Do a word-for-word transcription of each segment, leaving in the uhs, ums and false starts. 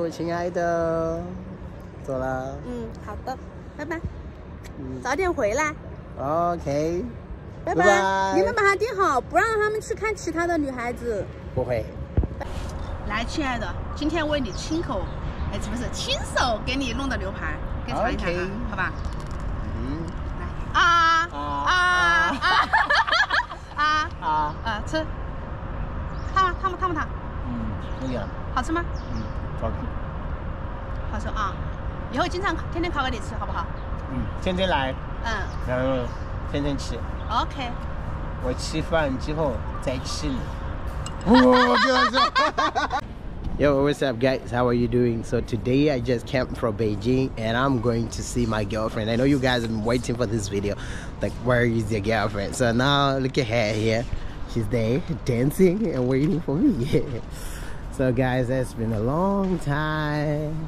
亲爱的，走了。 嗯，好的，拜拜。嗯，早点回来。 OK， 拜拜。你们把它订好，不让他们去看其他的女孩子。 不会。 来，亲爱的，今天为你亲口，哎，不是亲手给你弄的牛排，给你尝一尝啊，好吧？嗯。来啊啊啊啊啊啊！吃。烫吗？烫吗？烫不烫？ 嗯，可以啊。 好吃吗？ 嗯，好吃。 好吃啊！以后经常天天烤给你吃，好不好？ 嗯，天天来。 嗯。 然后天天吃。 OK。 我吃饭之后再吃你。我就是。Yo, what's up guys? How are you doing? So today I just came from Beijing and I'm going to see my girlfriend. I know you guys have been waiting for this video. Like, where is your girlfriend? So now look at her here. She's there dancing and waiting for me. So guys, that's been a long time.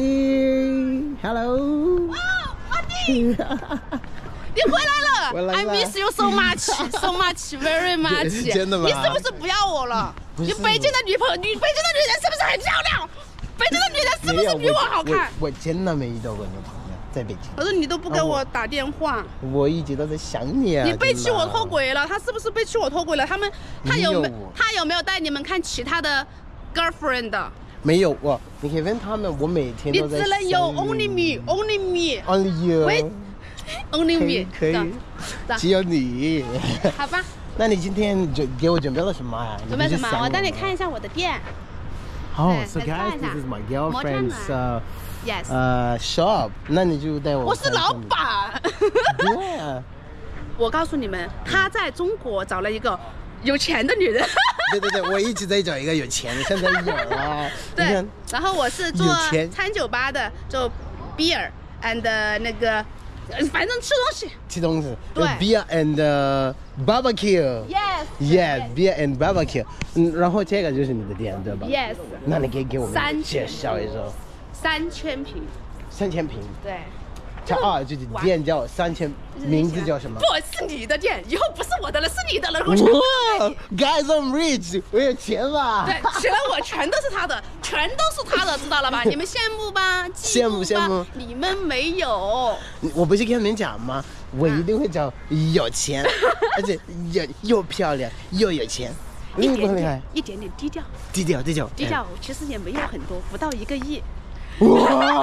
Sissy, hello. Wow, Adi. 你回来了 ！I miss you so much, so much, very much. 真的吗？ 你是不是不要我了？你北京的女朋友，女北京的女人是不是很漂亮？北京的女人是不是比我好看？ 我, 我, 我真的没遇到过女朋友，在北京。 可是你都不给我打电话。 我, 我一直都在想你啊。 你背弃我脱轨了，他是不是背弃我脱轨了？他们，他有没他有没有带你们看其他的 girlfriend 的？ 没有我，你可以问他们，我每天都在。 你只能有 only me, only me, only you。 Only me 可以，只有你。 好吧。 那你今天准给我准备了什么呀？ 准备什么？我带你看一下我的店。 Oh, so guys, this is my girlfriend's uh, yes, uh shop. 那你就带我。 我是老板。 对啊。 我告诉你们，他在中国找了一个有钱的女人。 对对对，我一直在找一个有钱的，现在有了。 对。然后我是做餐酒吧的，做 beer and 那个。反正吃东西， 吃东西。 对 ，beer and uh, barbecue. Yes. Yes, beer and barbecue. 嗯，然后这个就是你的店，对吧 ？Yes. 那你可以给我们介绍一下。 三千平。 三千平。 对。 叫啊，就是店叫三千，名字叫什么？ 不是你的店，以后不是我的了，是你的了。 哇 ，Guys, I'm rich， 我有钱吧？ 对，钱我全都是他的，全都是他的，知道了吧？你们羡慕吧？ 羡慕羡慕。 你们没有。 我不是跟你们讲吗？我一定会找有钱，而且又又漂亮又有钱。 一点点，一点点低调。 低调低调低调，其实也没有很多，不到一个亿。 哇！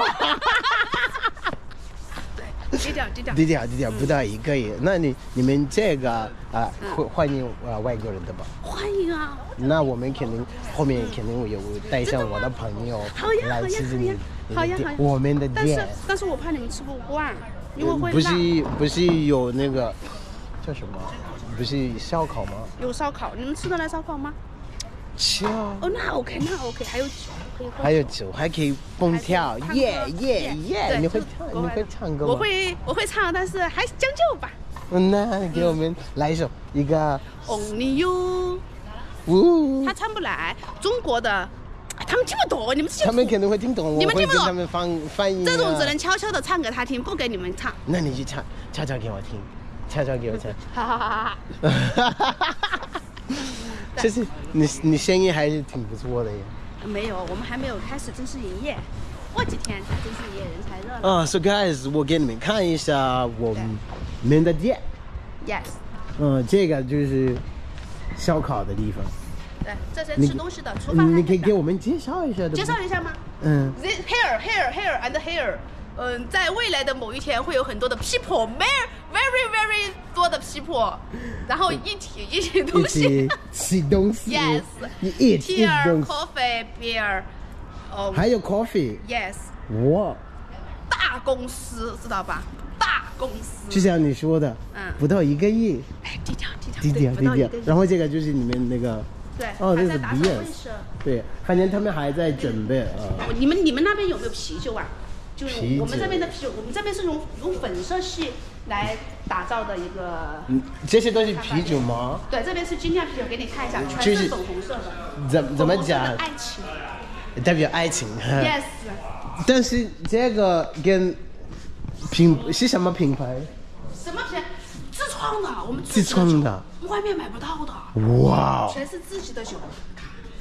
低调低调低调低调，不到一个亿。那你你们这个啊，会欢迎啊外国人的吧？ 欢迎啊！ 那我们肯定后面肯定会有带上我的朋友来吃你好呀好呀我们的店。 但是但是我怕你们吃不惯，因为会不是不是有那个叫什么？不是烧烤吗？ 有烧烤，你们吃得来烧烤吗？ 吃啊！ 哦，那 OK 那 OK， 还有酒可以喝。 还有酒，还可以蹦跳，耶耶耶！你会唱？你会唱歌吗？ 我会我会唱，但是还是将就吧。 嗯，那你给我们来一首一个。 Only you。 呜。 他唱不来，中国的，他们听不懂，你们他们肯定会听懂， 你们听不懂， 他们翻翻译。 这种只能悄悄的唱给他听，不给你们唱。 那你去唱，悄悄给我听，悄悄给我唱。 哈哈哈哈哈哈。 其实你你声音还是挺不错的耶。 没有，我们还没有开始正式营业，过几天才正式营业，人才热闹。 啊 ，So guys， 我给你们看一下我们的店。 Yes。 嗯，这个就是烧烤的地方。 对，这是吃东西的厨房。 你可以给我们介绍一下的。 介绍一下吗？ 嗯。 Hair, hair, hair and hair。嗯，在未来的某一天会有很多的 people，very very very 多的 people， 然后一起一起东西， 吃东西 ，yes， eat tea, coffee, beer， 哦，还有 coffee， yes， 哇， 大公司知道吧？大公司， 就像你说的， 嗯， 不到一个亿， 哎，低调低调低调低调，然后这个就是你们那个。 对， 哦，这是 beer， 对，反正他们还在准备啊。 你们你们那边有没有啤酒啊？就是我们这边的啤酒，我们这边是用用粉色系来打造的一个。 嗯，这些都是啤酒吗？ 对，这边是精酿啤酒，给你看一下，全是粉红色的。 怎怎么讲？ 爱情。 代表爱情。 Yes。 但是这个跟品是什么品牌？ 什么品？自创的，我们自创的， 外面买不到的。 哇！ 全是自己的酒。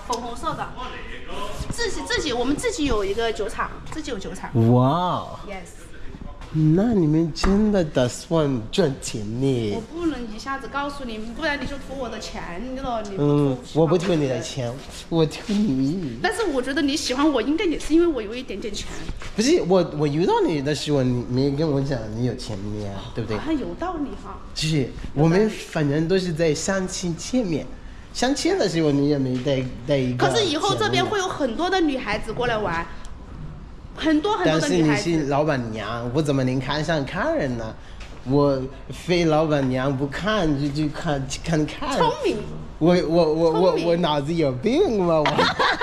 粉红色的，自己自己我们自己有一个酒厂，自己有酒厂。 哇 Yes。 那你们真的打算赚钱呢？ 我不能一下子告诉你，不然你就图我的钱，你知道？你不嗯，我不图图你的钱，我图你。 但是我觉得你喜欢我，应该也是因为我有一点点钱。 不是我，我遇到你的时候，你没跟我讲你有钱呀，对不对？ 好像有道理哈。 就是我们反正都是在相亲见面，相亲的时候你也没带带一个。 可是以后这边会有很多的女孩子过来玩。很多很多但是你的女孩子。 是老板娘，我怎么能看上看人呢？我非老板娘不看就就看看看。 聪明。 我我我我聪明我脑子有病吗？我。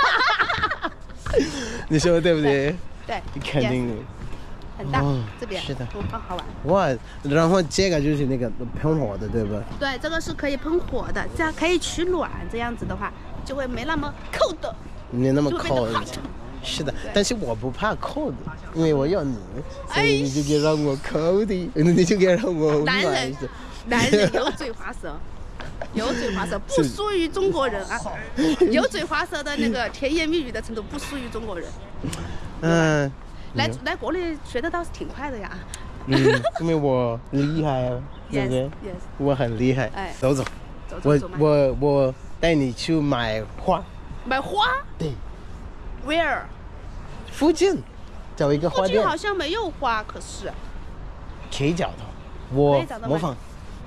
你说对不对？ 对。 肯定。 很大， 哦这边是的， 很好玩。 哇，然后这个就是那个喷火的，对吧？ 对，这个是可以喷火的，这样可以取暖，这样子的话就会没那么扣的。 没那么就会扣变得 hot。 是的，但是我不怕扣的，因为我有你，所以你就可以让我扣的，你就可以让我男人，男人油嘴滑舌，油嘴滑舌不输于中国人啊，油嘴滑舌的那个甜言蜜语的程度不输于中国人。 嗯， 来来国内学的倒是挺快的呀。 嗯，因为我厉害啊，对不对？ Yes， 我很厉害。 哎， 走走， 走走走。 我我我带你去买花。 买花？ 对。 Where？ 附近找一个花店。 附近好像没有花，可是可以找到，我模仿。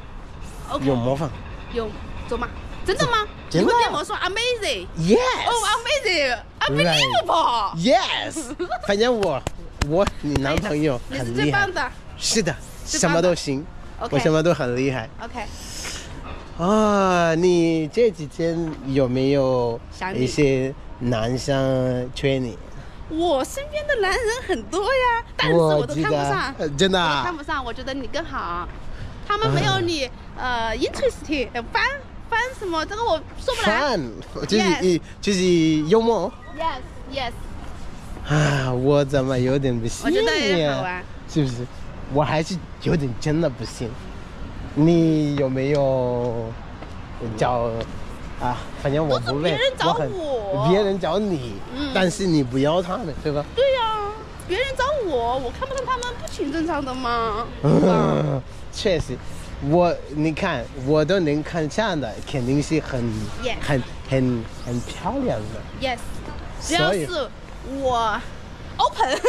OK。 有模仿。 有，走吗？真的吗？ 真的。 你会变魔术 ？Amazing。 Yes。 Oh, amazing, unbelievable. Yes。反正我我你男朋友很厉害。 你是最棒的。 是的，什么都行。 OK。 我什么都很厉害。 OK。 啊，你这几天有没有一些男生追你？ 我身边的男人很多呀，但是我都看不上。 真的、 啊？我看不上，我觉得你更好。他们没有你、啊、呃 interesting， 翻翻什么？这个我说不来。 翻就是、yes. 就是幽默。 Yes yes。 啊，我怎么有点不信？ 我觉得也好玩。 是不是？我还是有点真的不信。你有没有找？啊，反正我不问， 别人找我， 别人找你、嗯，但是你不要他们，对吧？ 对呀、啊，别人找我，我看不上他们，不挺正常的吗？ 嗯，确实，我你看，我都能看上的，肯定是很、 yes. 很很很漂亮的。 Yes， 只要是我 open。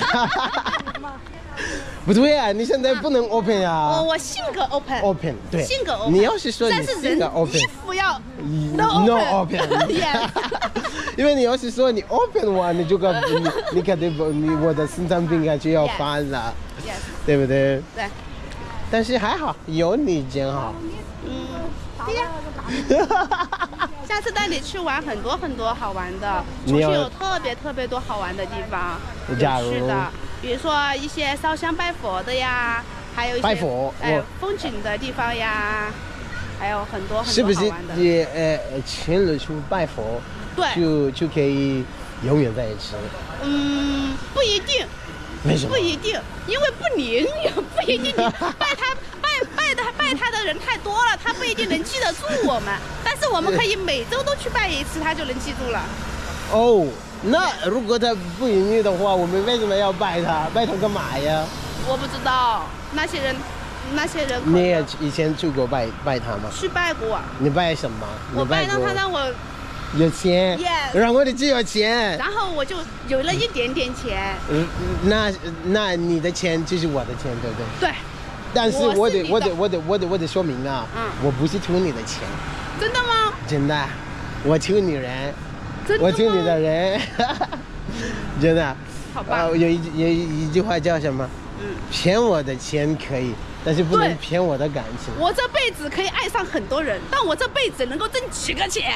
不对啊，你现在不能 open 啊！ 我我性格 open。 open 对， 性格 open。 你要是说你性格 open， 衣服要 no open。因为你要是说你 open 的话，你就个你你肯定不，你我的心脏病啊就要发了，对不对？ 对。 但是还好，有你真好。 嗯，对呀。下次带你去玩很多很多好玩的，出去有特别特别多好玩的地方，有趣的。比如说一些烧香拜佛的呀，还有一些拜佛哎风景的地方呀，还有很多很多好玩的。 是不是也呃情侣去拜佛， 对， 就就可以永远在一起？ 嗯，不一定。 为什么？ 不一定，因为不灵也不一定。你拜他拜拜他拜他的人太多了，他不一定能记得住我们。但是我们可以每周都去拜一次，他就能记住了。 哦。那如果他不盈利的话，我们为什么要拜他？拜他干嘛呀？ 我不知道，那些人，那些人。 你也以前去过拜拜他吗？ 去拜过。 你拜什么？ 我拜让他让我有钱， yes. 让我的就有钱， 然后我就有了一点点钱。 嗯，那那你的钱就是我的钱，对不对？ 对。 但是我得我得我得我得我得说明啊，嗯，我不是图你的钱。 真的吗？ 真的，我图你人。 我听你的人，真的。 好吧。 呃，有一有一句话叫什么？嗯。骗我的钱可以，但是不能骗我的感情。 我这辈子可以爱上很多人，但我这辈子能够挣几个钱。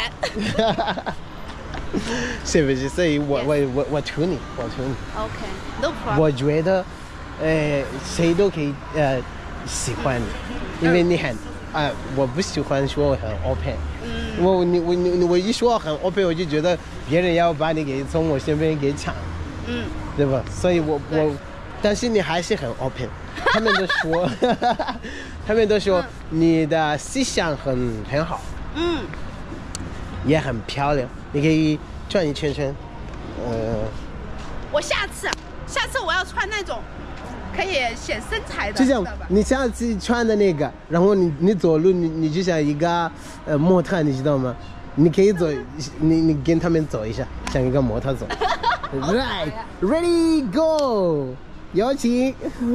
是不是？所以我、yes. 我我我图你，我图你。 OK，no problem。 我觉得，呃，谁都可以呃喜欢你，因为你很啊、呃，我不喜欢说我很 open。嗯，我你我你我一说很 open， 我就觉得别人要把你给从我身边给抢，嗯，对吧？所以我我，但是你还是很 open， 他们都说，他们都说你的思想很很好，嗯， 也很漂亮，你可以转一圈圈。呃， 我下次，下次我要穿那种可以显身材的， 就像你下次穿的那个，然后你你走路你你就像一个呃模特，你知道吗？你可以走，你你跟他们走一下，像一个模特走。Right, ready, go， 有请。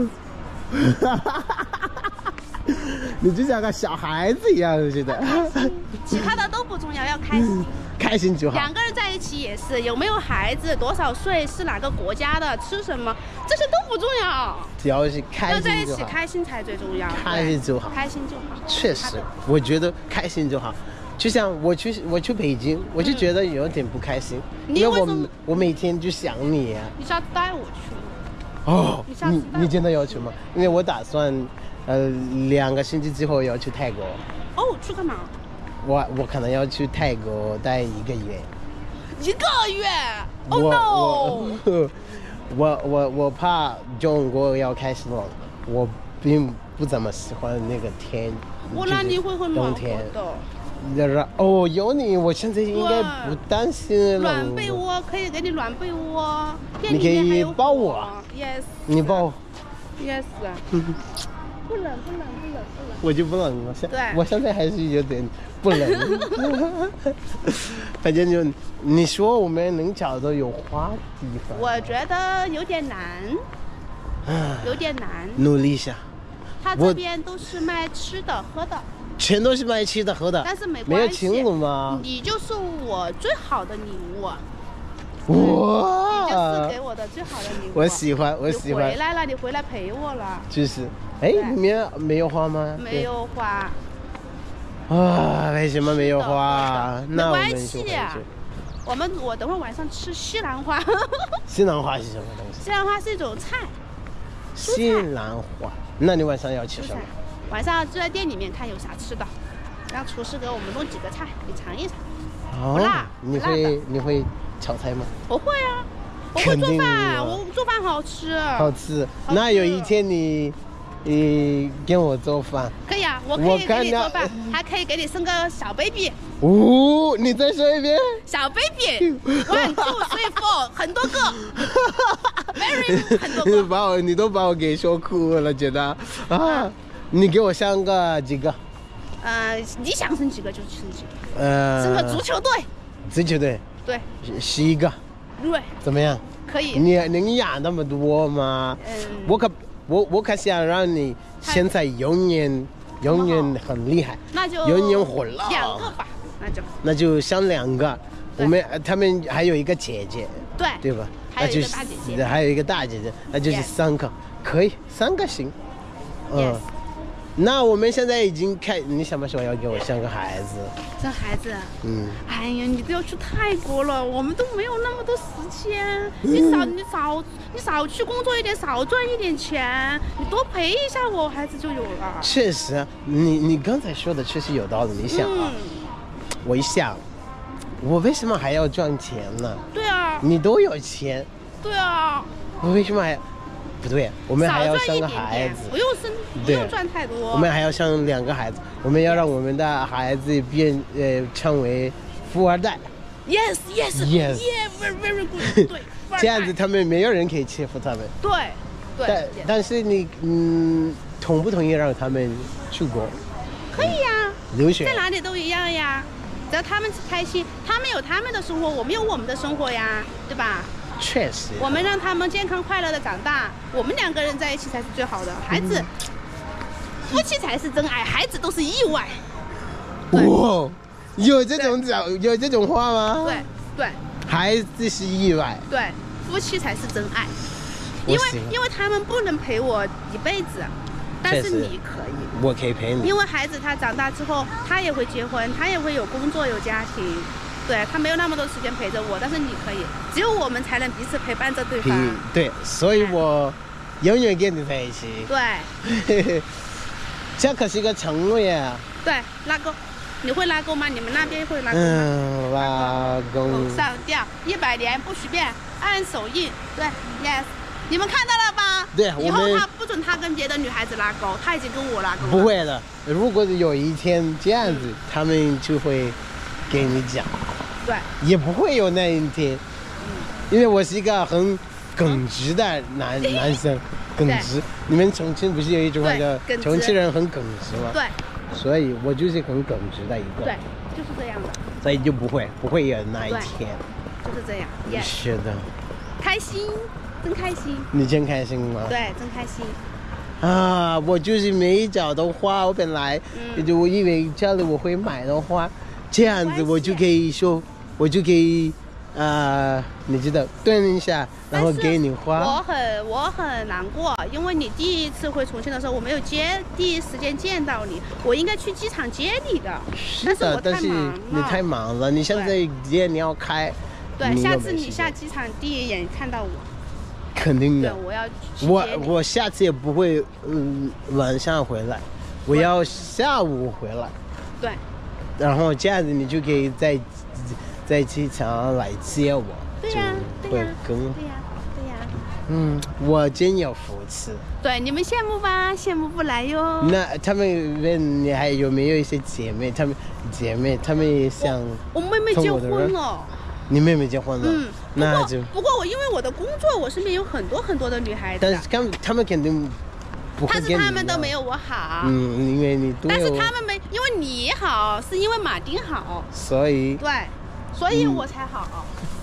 你就像个小孩子一样，我觉得。 其他的都不重要，要开心。 开心就好。 两个人在一起也是，有没有孩子，多少岁，是哪个国家的，吃什么，这些都不重要。 只要是开心就好。 要在一起开心才最重要。 开心就好。 开心就好。 确实，我觉得开心就好。就像我去我去北京，我就觉得有点不开心， 嗯、 因为我我每天就想你啊。 你下次带我去。 哦，你你真的要去吗？因为我打算，呃，两个星期之后要去泰国。 哦，去干嘛？ 我我可能要去泰国待一个月。 一个月 ？Oh no！ 我我我我怕中国要开始冷，我并不怎么喜欢那个天。 我那里会很暖和的。 哦，有你，我现在应该不担心冷。 暖被窝可以给你暖被窝， 你可以抱我。 Yes。 你抱我。 Yes。不冷不冷不冷不冷。 我就不冷了，现对， 我现在还是有点不冷。反正就你说我们能找到有花的地方， 我觉得有点难，有点难。 努力一下。 他这边都是卖吃的喝的。 全都是卖吃的喝的， 但是没关系， 没有请我吗？ 你就是我最好的礼物。 哇！ 你就是给我的最好的礼物。 我喜欢，我喜欢。 你回来了，你回来陪我了。 就是，哎，里面没有花吗？ 没有花。 啊，为什么没有花？ 没关系呀。我们我等会晚上吃西兰花。 西兰花是什么东西？ 西兰花是一种菜。 西兰花，那你晚上要吃什么？ 晚上就在店里面看有啥吃的，让厨师给我们弄几个菜，你尝一尝。 哦、不辣，你会你会炒菜吗？ 我会啊，我会做饭，我做饭好吃。 好吃。那有一天你你给我做饭。 可以啊，我可以给你做饭，还可以给你生个小 baby。 哦，你再说一遍。 小 baby，one two three four，很多个。very 很多个。 你把我你都把我给说哭了，觉得啊。你给我生个几个？ 呃，你想生几个就生几个。 呃， 生个足球队。 足球队。 对。 十一个。 对。 怎么样？ 可以。 你能养那么多吗？嗯。我可我我可想让你现在永远永远很厉害。 那就永远火辣。 两个吧，那就。 那就生两个。我们他们还有一个姐姐。 对。 对吧？ 还有一个大姐姐。 还有一个大姐姐，那就是三个，可以，三个行。 嗯。 那我们现在已经开，你什么时候要给我生个孩子？ 生孩子？ 嗯。 哎呀，你都要去泰国了，我们都没有那么多时间。你少，你少，你少去工作一点，少赚一点钱，你多陪一下我，孩子就有了。 确实，你你刚才说的确实有道理。你想啊，嗯、我一想，我为什么还要赚钱呢？ 对啊。 你都有钱。 对啊。 我为什么还？不对，我们还要生个孩子， 不用生，不用赚太多。 我们还要生两个孩子，我们要让我们的孩子变呃成为富二代。 Yes, yes, yes, yeah, very, very good. 对， 这样子他们没有人可以欺负他们。 对，对。 但但是你嗯，同不同意让他们出国？ 可以呀， 留学在哪里都一样呀，只要他们开心，他们有他们的生活，我们有我们的生活呀，对吧？ 确实， 我们让他们健康快乐的长大，我们两个人在一起才是最好的。孩子，嗯、夫妻才是真爱，孩子都是意外。 哇，有这种讲，有这种话吗？ 对对， 孩子是意外。 对，夫妻才是真爱。因为因为他们不能陪我一辈子，但是你可以， 我可以陪你。 因为孩子他长大之后，他也会结婚，他也会有工作有家庭。对他没有那么多时间陪着我，但是你可以，只有我们才能彼此陪伴着对方。嗯、 对，所以我永远跟你在一起。 对， 这可是一个承诺呀。 对，拉钩，你会拉钩吗？你们那边会拉钩吗？ 嗯，拉钩。 往上吊，一百年不许变，按手印。对 ，yes， 你们看到了吧？ 对， 以后他不准他跟别的女孩子拉钩，他已经跟我拉钩了。 不会的，如果有一天这样子，嗯、他们就会。 给你讲， 对， 也不会有那一天，嗯，因为我是一个很耿直的男男生，耿直。你们重庆不是有一句话叫重庆人很耿直吗？ 对， 所以我就是很耿直的一个。 对，就是这样的。 所以就不会不会有那一天。 就是这样。 Yes. 是的。 开心，真开心。 你真开心吗？ 对，真开心。 啊，我就是没找到花，我本来、嗯、就我以为家里我会买的花，这样子我就可以说，我就可以，呃，你知道蹲一下，然后给你花。 我很我很难过，因为你第一次回重庆的时候，我没有接第一时间见到你，我应该去机场接你的。 是的，但是你太忙了，你现在店你要开。 对，下次你下机场第一眼看到我。 肯定的， 我要我我下次也不会嗯晚上回来，我要下午回来。 对。 然后这样子你就可以在在机场来接我。 对呀，对呀， 对呀， 对呀。 嗯，我真有福气。 对，你们羡慕吧？羡慕不来哟。 那他们问你还有没有一些姐妹？他们姐妹，他们也想。 我妹妹结婚了。 你妹妹结婚了， 嗯， 那就不过我因为我的工作，我身边有很多很多的女孩子， 但是他们他们肯定不会跟你一样， 但是他们都没有我好， 嗯，因为你都有， 但是他们没，因为你好，是因为马丁好， 所以对，所以我才好。 嗯